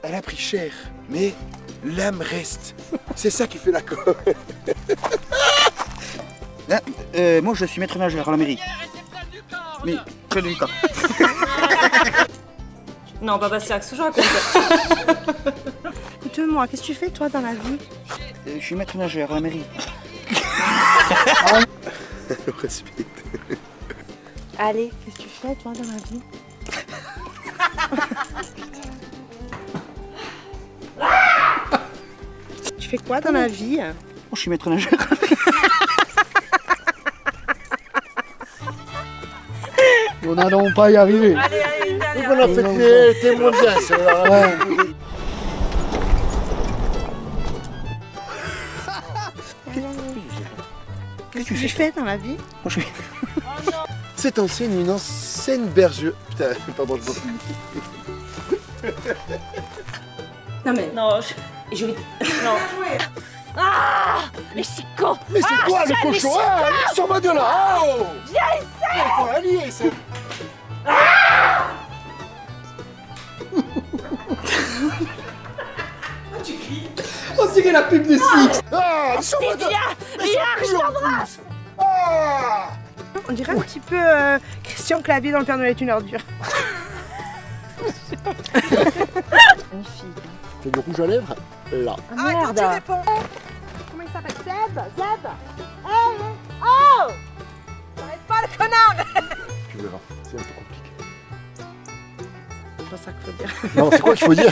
elle a pris cher, mais l'âme reste. C'est ça qui fait la com. Là, moi je suis maître nageur à la mairie. Mais près du cas. Non, pas Bastien, c'est toujours à côté. Écoute-moi, qu'est-ce que tu fais toi dans la vie? Je suis maître nageur à la mairie. Respect. Allez, qu'est-ce que tu fais toi dans la vie? Tu fais quoi dans la vie? Moi je suis maître nageur. On n'allons pas y arriver. Allez, allez, une dernière. On a fait tes mondiales, c'est là. Qu'est-ce que tu fais dans la vie? Moi je suis... Cette enseigne, une enseigne bergeux. Putain, pardon le mot. Non mais... Non, je vais... Non. Ah, mais c'est con. Mais c'est toi le cochon? Ah, allez sur ma gueule là. Oh, viens ici. Allez, c'est... On dirait la pub de Six. Ah, sur ma gueule. Viens, je t'embrasse. Ah. On dirait un petit peu Christian Clavier dans Le Père Noël est une ordure. Magnifique. Fais du rouge à lèvres là. Ah merde. Tu réponds. Comment il s'appelle? Zeb? Zeb? Hey! Oh! T'arrêtes pas le connard! Tu verras, c'est un peu compliqué. C'est pas ça qu'il faut dire. Non, c'est quoi qu'il faut dire?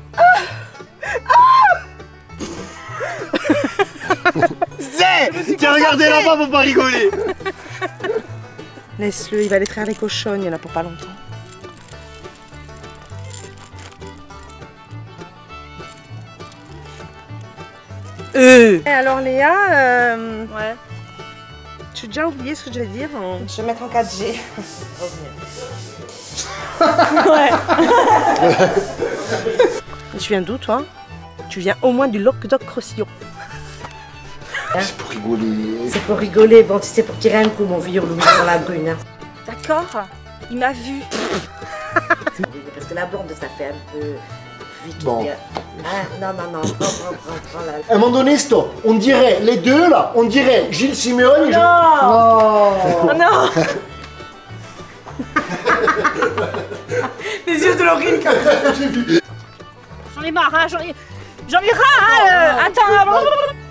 Zé! Tiens, regardez là-bas, faut pas rigoler. Laisse-le, il va aller traire les cochonnes, il y en a pour pas longtemps. Et alors Léa, Ouais. j'ai déjà oublié ce que je vais dire. Je vais mettre en 4G. Ouais. Tu viens d'où toi? Tu viens au moins du Languedoc-Roussillon. C'est pour rigoler. C'est pour rigoler, bon, c'est pour tirer un coup, mon vieux Louis, sur la brune. Hein. D'accord, il m'a vu. Parce que la blonde, ça fait un peu vite. Bon. Ah, non, prends là. À un moment donné, stop. On dirait, les deux là, on dirait Gilles Simeone et Oh non. Les yeux de Laurine comme ça. J'en ai marre, hein, j'en ai ras, hein, attends.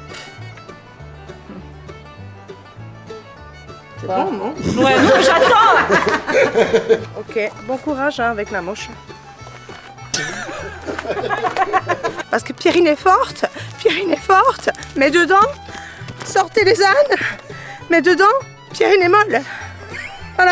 C'est bon, non? Ouais, non, j'attends. Ok, bon courage hein, avec la moche. Parce que Pierrine est forte, mais dedans, sortez les ânes, mais dedans, Pierrine est molle. Voilà.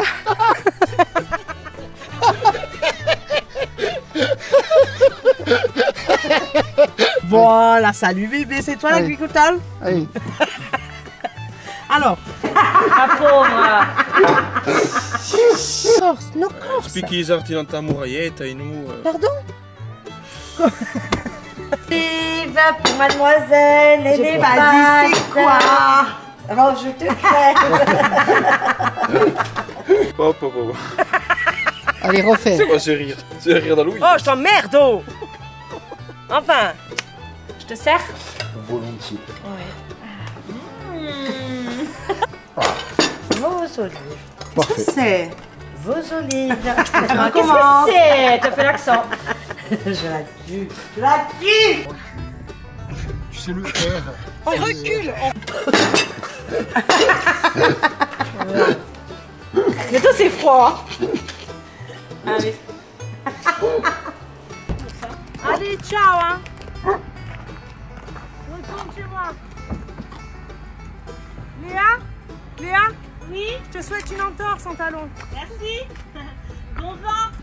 Voilà, salut bébé, c'est toi l'agriculteur? Allez. Alors, La pauvre. Corse, no Corse. Spicchi artinanta muraietta e nous. Pardon? Vive pour mademoiselle et les pas dit c'est quoi? Oh, je te crève. Hop, hop, hop. Allez, refais. C'est quoi ce rire? C'est le rire d'Halloween. Oh, je t'emmerde, oh. Enfin, je te sers? volontiers. Vos olives. Parfait. C'est. Vos olives. Qu'est-ce que c'est? T'as fait l'accent. Je la tue. Je la tue. Tu sais le faire. On recule. Mais toi, c'est froid. Hein. Allez. Allez, ciao, hein. Retourne chez moi. Léa? Oui. Je te souhaite une entorse en talon. Merci. Bon vent.